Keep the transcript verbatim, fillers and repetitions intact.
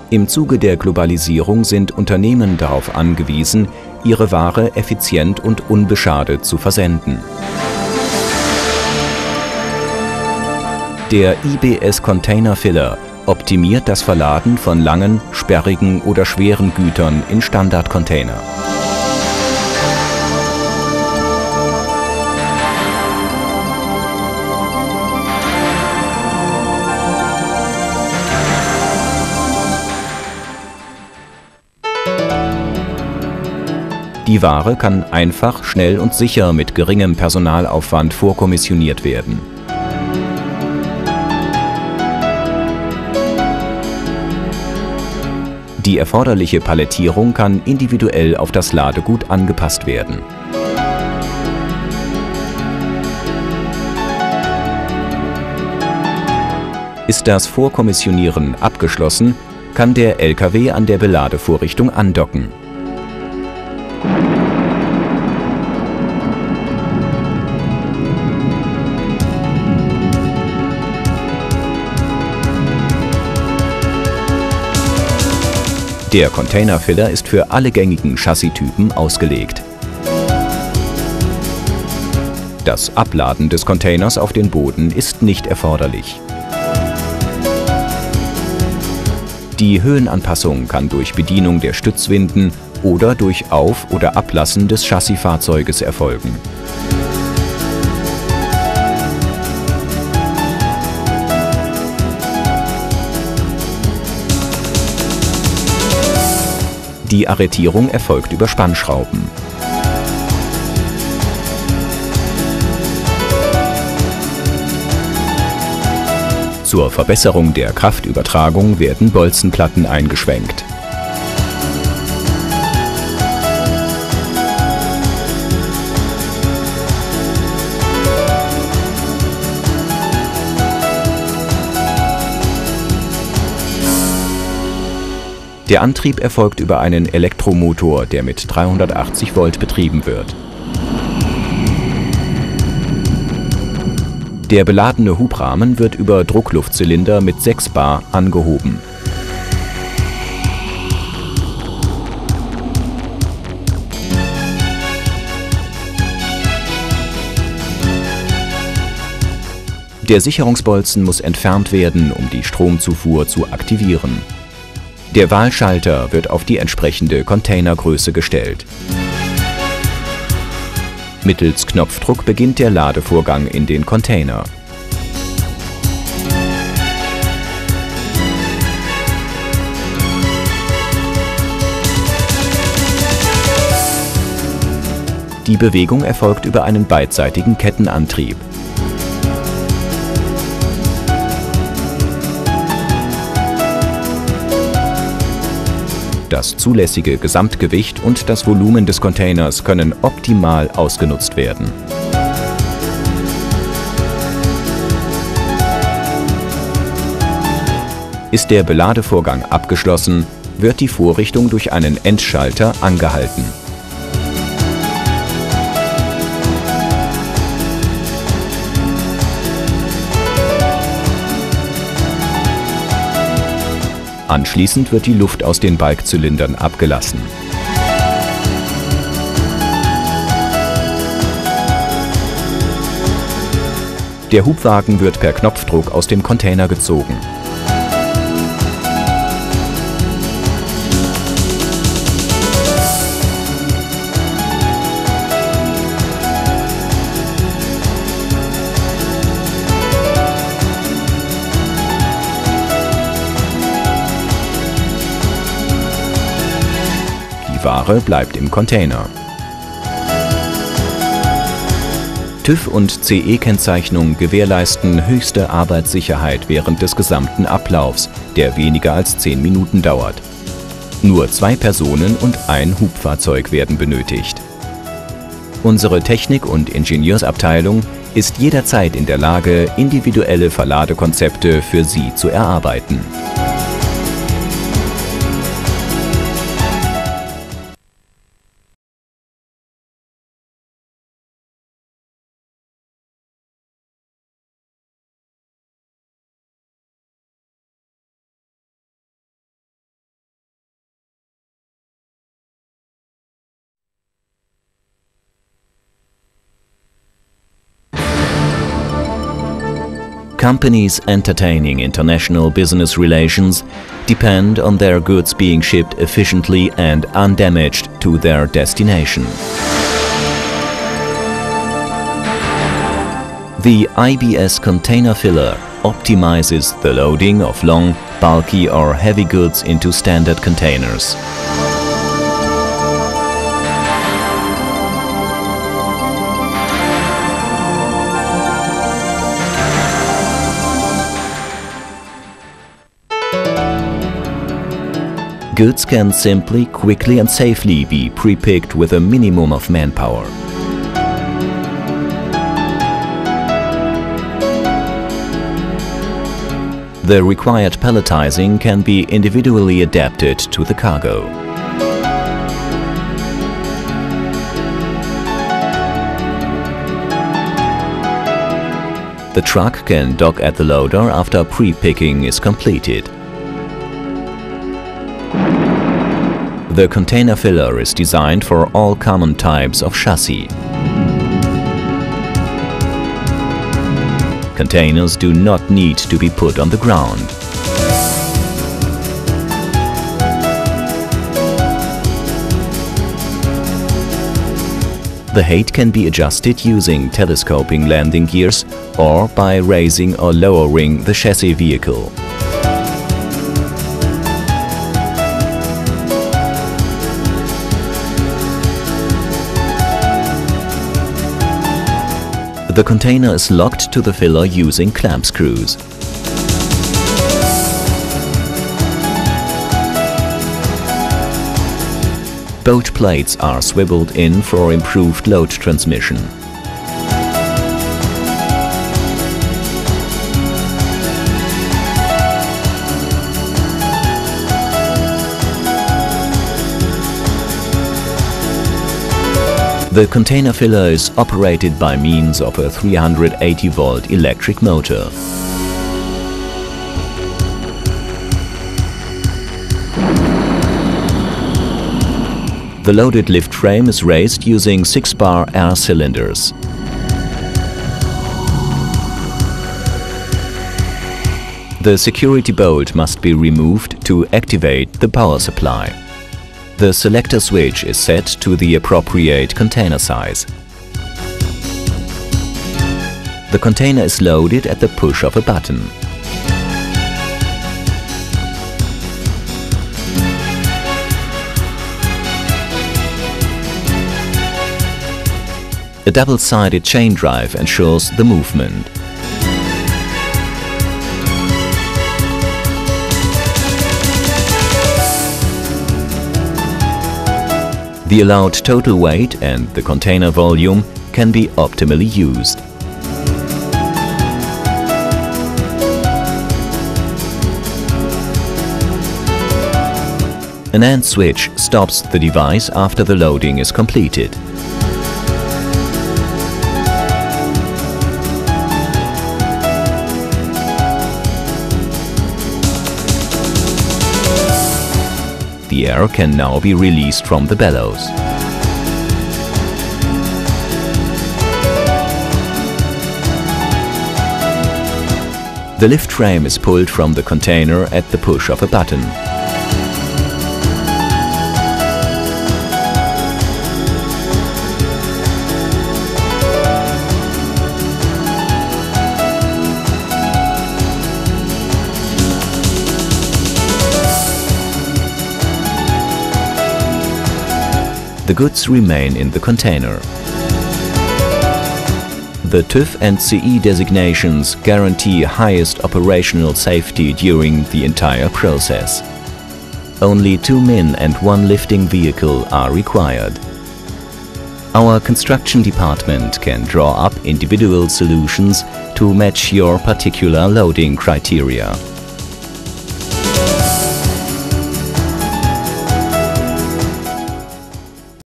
Im Zuge der Globalisierung sind Unternehmen darauf angewiesen, ihre Ware effizient und unbeschadet zu versenden. Der I B S Container Filler optimiert das Verladen von langen, sperrigen oder schweren Gütern in Standardcontainer. Die Ware kann einfach, schnell und sicher mit geringem Personalaufwand vorkommissioniert werden. Die erforderliche Palettierung kann individuell auf das Ladegut angepasst werden. Ist das Vorkommissionieren abgeschlossen, kann der L K W an der Beladevorrichtung andocken. Der Containerfiller ist für alle gängigen Chassistypen ausgelegt. Das Abladen des Containers auf den Boden ist nicht erforderlich. Die Höhenanpassung kann durch Bedienung der Stützwinden oder durch Auf- oder Ablassen des Chassisfahrzeuges erfolgen. Die Arretierung erfolgt über Spannschrauben. Zur Verbesserung der Kraftübertragung werden Bolzenplatten eingeschwenkt. Der Antrieb erfolgt über einen Elektromotor, der mit dreihundertachtzig Volt betrieben wird. Der beladene Hubrahmen wird über Druckluftzylinder mit sechs Bar angehoben. Der Sicherungsbolzen muss entfernt werden, um die Stromzufuhr zu aktivieren. Der Wahlschalter wird auf die entsprechende Containergröße gestellt. Mittels Knopfdruck beginnt der Ladevorgang in den Container. Die Bewegung erfolgt über einen beidseitigen Kettenantrieb. Das zulässige Gesamtgewicht und das Volumen des Containers können optimal ausgenutzt werden. Ist der Beladevorgang abgeschlossen, wird die Vorrichtung durch einen Endschalter angehalten. Anschließend wird die Luft aus den Balgzylindern abgelassen. Der Hubwagen wird per Knopfdruck aus dem Container gezogen. Die Ware bleibt im Container. TÜV und C E-Kennzeichnung gewährleisten höchste Arbeitssicherheit während des gesamten Ablaufs, der weniger als zehn Minuten dauert. Nur zwei Personen und ein Hubfahrzeug werden benötigt. Unsere Technik- und Ingenieursabteilung ist jederzeit in der Lage, individuelle Verladekonzepte für Sie zu erarbeiten. Companies entertaining international business relations depend on their goods being shipped efficiently and undamaged to their destination. The I B S container filler optimizes the loading of long, bulky or heavy goods into standard containers. Goods can simply, quickly and safely be pre-picked with a minimum of manpower. The required palletizing can be individually adapted to the cargo. The truck can dock at the loader after pre-picking is completed. The container filler is designed for all common types of chassis. Containers do not need to be put on the ground. The height can be adjusted using telescoping landing gears or by raising or lowering the chassis vehicle. The container is locked to the filler using clamp screws. Both plates are swiveled in for improved load transmission. The container filler is operated by means of a three hundred eighty volt electric motor. The loaded lift frame is raised using six bar air cylinders. The security bolt must be removed to activate the power supply. The selector switch is set to the appropriate container size. The container is loaded at the push of a button. A double-sided chain drive ensures the movement. The allowed total weight and the container volume can be optimally used. An AND switch stops the device after the loading is completed. The air can now be released from the bellows. The lift frame is pulled from the container at the push of a button. The goods remain in the container. The TÜV and C E designations guarantee highest operational safety during the entire process. Only two men and one lifting vehicle are required. Our construction department can draw up individual solutions to match your particular loading criteria.